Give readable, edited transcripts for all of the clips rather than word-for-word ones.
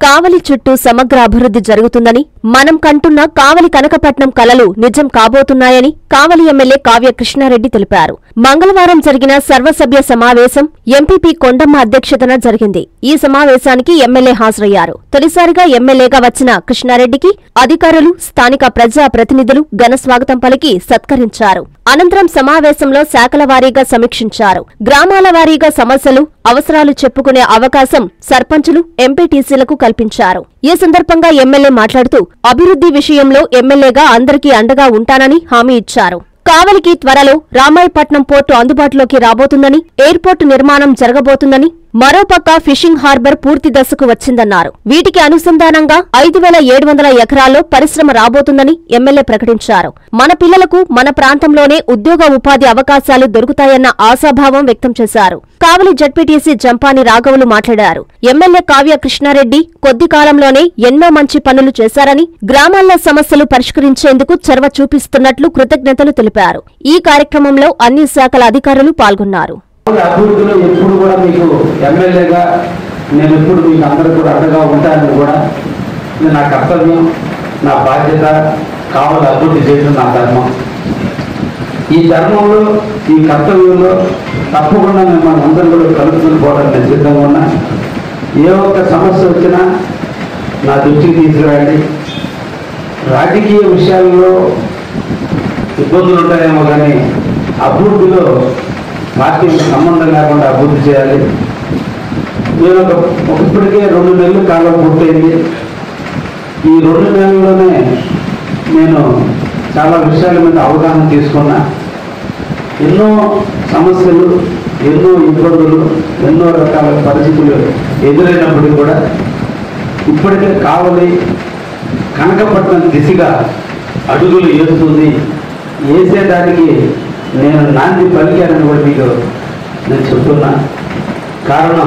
కావలి చుట్టూ సమగ్ర అభివృద్ధి జరుగుతుందని, మనం కంటున్న కావలి కనకపట్నం కలలు నిజం కాబోతున్నాయని కావలి ఎమ్మెల్యే కావ్య కృష్ణారెడ్డి తెలిపారు. మంగళవారం జరిగిన సర్వసభ్య సమావేశం ఎంపీపీ కొండమ్మ అధ్యక్షతన జరిగింది. ఈ సమావేశానికి ఎమ్మెల్యే హాజరయ్యారు. తొలిసారిగా ఎమ్మెల్యేగా వచ్చిన కృష్ణారెడ్డికి అధికారులు, స్థానిక ప్రజా ప్రతినిధులు ఘన స్వాగతం పలికి సత్కరించారు. అనంతరం సమావేశంలో శాఖల వారీగా సమీక్షించారు. గ్రామాల వారీగా సమస్యలు, అవసరాలు చెప్పుకునే అవకాశం సర్పంచులు, ఎంపీటీసీలకు కల్పించారు. ఈ సందర్భంగా ఎమ్మెల్యే మాట్లాడుతూ అభివృద్ధి విషయంలో ఎమ్మెల్యేగా అందరికీ అండగా ఉంటానని హామీ ఇచ్చారు. కావలికి త్వరలో రామాయపట్నం పోర్టు అందుబాటులోకి రాబోతుందని, ఎయిర్పోర్టు నిర్మాణం జరగబోతుందని, మరోపక్క ఫిషింగ్ హార్బర్ పూర్తి దశకు వచ్చిందన్నారు. వీటికి అనుసంధానంగా 5,700 ఎకరాల్లో పరిశ్రమ రాబోతుందని ఎమ్మెల్యే ప్రకటించారు. మన పిల్లలకు మన ప్రాంతంలోనే ఉద్యోగ ఉపాధి అవకాశాలు దొరుకుతాయన్న ఆశాభావం వ్యక్తం చేశారు. కావలి జడ్పీటీసీ జంపాని రాఘవులు మాట్లాడారు. ఎమ్మెల్యే కావ్య కృష్ణారెడ్డి కొద్ది కాలంలోనే ఎన్నో మంచి పనులు చేశారని, గ్రామాల్లో సమస్యలు పరిష్కరించేందుకు చొరవ చూపిస్తున్నట్లు కృతజ్ఞతలు తెలిపారు. ఈ కార్యక్రమంలో అన్ని శాఖల అధికారులు పాల్గొన్నారు. అభివృద్ధిలో ఎప్పుడు కూడా మీకు ఎమ్మెల్యేగా నేను ఎప్పుడు మీకు అందరూ కూడా అండగా ఉంటానని కూడా నా కర్తవ్యం, నా బాధ్యత. కావాలి అభివృద్ధి చేయడం నా ధర్మం. ఈ ధర్మంలో, ఈ కర్తవ్యంలో తప్పకుండా మిమ్మల్ని అందరూ కూడా కలుపుకొని పోవడానికి నేను సిద్ధంగా ఉన్నా. ఏ ఒక్క సమస్య వచ్చినా నా దృష్టికి తీసుకురండి. రాజకీయ విషయాల్లో ఇబ్బందులు ఉంటాయేమో కానీ అభివృద్ధిలో పార్టీకి సంబంధం లేకుండా అభివృద్ధి చేయాలి. నేను ఇప్పటికే 2 నెలల కాలం పూర్తయింది. ఈ 2 నెలల్లోనే నేను చాలా విషయాల మీద అవగాహన తీసుకున్నా. ఎన్నో సమస్యలు, ఎన్నో ఇబ్బందులు, ఎన్నో రకాల పరిస్థితులు ఎదురైనప్పటికీ కూడా ఇప్పటికే కావలి కనకపట్నం దిశగా అడుగులు వేస్తుంది. వేసేదానికి నేను నాంది పలికానని కూడా మీకు నేను చెప్తున్నా. కారణం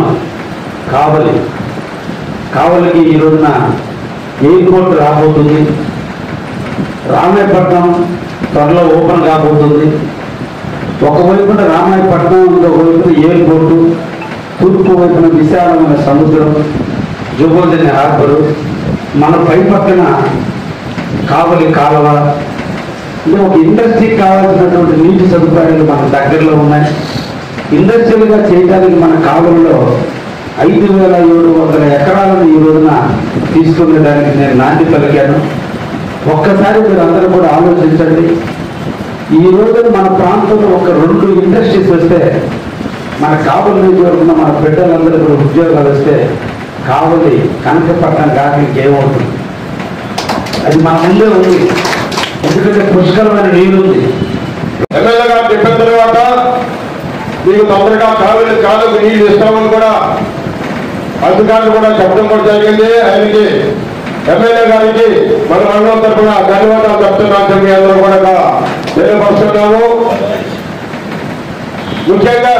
కావలికి ఈ రోజున ఎయిర్పోర్ట్ రాబోతుంది. రామాయపట్నం త్వరలో ఓపెన్ కాబోతుంది. ఒకవైపున రామాయపట్నం, ఇంకొకవైపున ఎయిర్పోర్టు, తూర్పు వైపున విశాలమైన సముద్రం, జుబోజని హార్బరు, మన పై పక్కన కావలి కాలువ. అంటే ఒక ఇండస్ట్రీకి కావాల్సినటువంటి నీటి సదుపాయాలు మన దగ్గరలో ఉన్నాయి. ఇండస్ట్రియల్గా చేయడానికి మన కావలిలో 5,700 ఎకరాలను ఈ రోజున తీసుకునేదానికి నేను నాంది పలికాను. ఒక్కసారి మీరు అందరూ కూడా ఆలోచించండి. ఈ రోజున మన ప్రాంతంలో ఒక 2 ఇండస్ట్రీస్ వస్తే, మన కావలి నియోజకవర్గం మన బిడ్డలందరూ కూడా ఉద్యోగాలు వస్తే కావలి కనకపట్నం కాక ఇంకేమవుతుంది? అది మన ముందే ఉంది. ఎందుకంటే పుష్కరమైన నీరు ఉంది. ఎమ్మెల్యే గారు చెప్పిన తర్వాత మీకు తొందరగా కాలువకు నీళ్లు ఇస్తామని కూడా అధికారులు కూడా చెప్పడం కూడా జరిగింది. ఆయనకి, ఎమ్మెల్యే గారికి మన మండలం తరఫున ధన్యవాదాలు చెప్తున్నాను. మీ అందరూ కూడా తెలియపరుస్తున్నాము. ముఖ్యంగా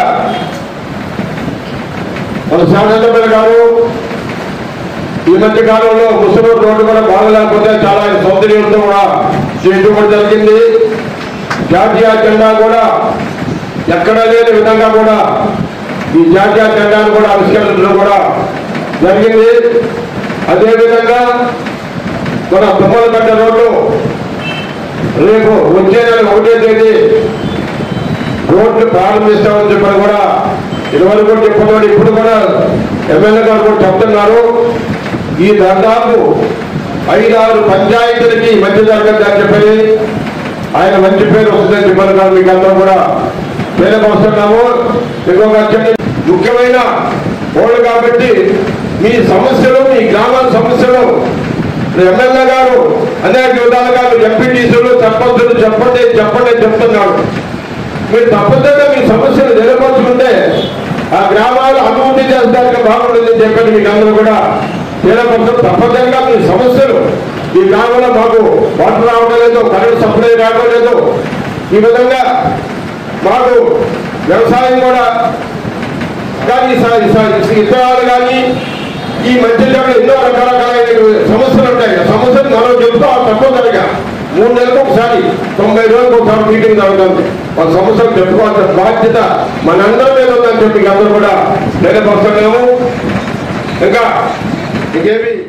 మన శాసనసభ్యులు గారు ఈ మధ్య కాలంలో ముసలూరు రోడ్డు కూడా బాగలేకపోతే చాలా సౌందర్యంతో కూడా చేయడం కూడా జరిగింది. జాతీయ జెండా కూడా ఎక్కడ లేని విధంగా కూడా ఈ జాతీయ జెండాను కూడా ఆవిష్కరించడం కూడా జరిగింది. అదేవిధంగా మన తుమ్మలగడ్డ రోడ్డు రేపు వచ్చే నెల 1వ తేదీ రోడ్లు ప్రారంభిస్తామని చెప్పని కూడా ఇదివరకు చెప్పడం, ఇప్పుడు కూడా ఎమ్మెల్యే గారు కూడా చెప్తున్నారు. ఈ దాదాపు 5-6 పంచాయతీలకి మంచి జరగదని చెప్పని ఆయన మంచి పేరు వస్తుందని చెప్పారు. మీకు అందరూ కూడా తెలియపరుస్తున్నాము. ఇంకొక ముఖ్యమైన ఓళ్ళు కాబట్టి మీ సమస్యలు, మీ గ్రామాల సమస్యలు ఎమ్మెల్యే గారు అనేక విధాలుగా ఎంపీటీసీలు, సర్పంచులు చెప్పండి చెప్తున్నాడు. మీరు తప్పనిసరిగా మీ సమస్యలు తెలియపరుచుకుంటే ఆ గ్రామాలు అభివృద్ధి చేస్తానికి బాగుంటుందని చెప్పండి. మీకు అందరూ కూడా తెలియపరచడం. తప్పనిసరిగా మీ సమస్యలు, ఈ గ్రామంలో మాకు వాటర్ రావడం లేదు, కరెంట్ సప్లై రావడం లేదు, ఈ విధంగా మాకు వ్యవసాయం కూడా కానీ ఇతరాలు కానీ ఈ మధ్యలో ఎన్నో రకరకాలైన సమస్యలు ఉంటాయి. సమస్యలు మనం చెప్తూ తప్పనిసరిగా 3 నెలలకు ఒకసారి, 90 రోజులకు ఒకసారి మీటింగ్ జరుగుతుంది. ఒక సమస్యలు చెప్పుకోవాల్సిన బాధ్యత మనందరి మీద ఉందని చెప్పి అందరూ కూడా తెలియపరుస్తున్నాము. ఇంకా ఇంకేమి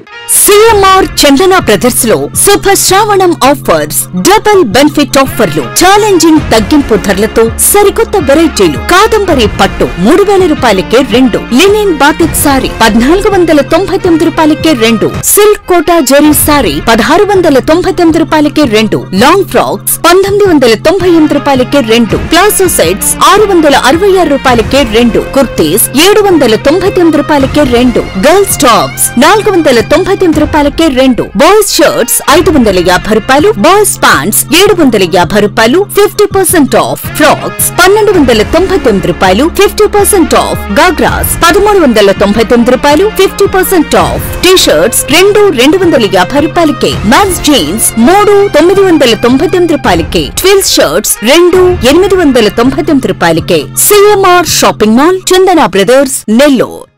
సిఎంఆర్ చందన బ్రదర్స్ లో శుభ శ్రావణం ఆఫర్స్, డబుల్ బెనిఫిట్ ఆఫర్లు, ఛాలెంజింగ్ తగ్గింపు ధరలతో సరికొత్త వెరైటీలు. కాదంబరి పట్టు 3000 రూపాయలకే 2, లినిన్ బాటిక్ సారీ 1499 రూపాయలకే 2, సిల్క్ కోటా జరీ సారీ 1699 రూపాయలకే 2, లాంగ్ ఫ్రాక్స్ 1998 రూపాయలకే 2, ప్లాజో సెట్స్ 666 రూపాయలకే 2, కుర్తీస్ 799 రూపాయలకే 2, గర్ల్స్ టాప్స్ 499 రూపాయలకే 2, బాయ్స్ షర్ట్స్ 550 రూపాయలు, బాయ్స్ ప్యాంట్స్ 750 రూపాయలు, 50% ఆఫ్, ఫ్రాక్స్ 1299 రూపాయలు, 50% ఆఫ్, గాగ్రాస్ 1399 రూపాయలు, 50% ఆఫ్, టీ షర్ట్స్ 250 రూపాయలకే, మ్యాన్స్ జీన్స్ 999 రూపాయలకే, ట్విల్స్ షర్ట్స్ 899 రూపాయలకే. CMR shopping mall, Chandana brothers, Nellore.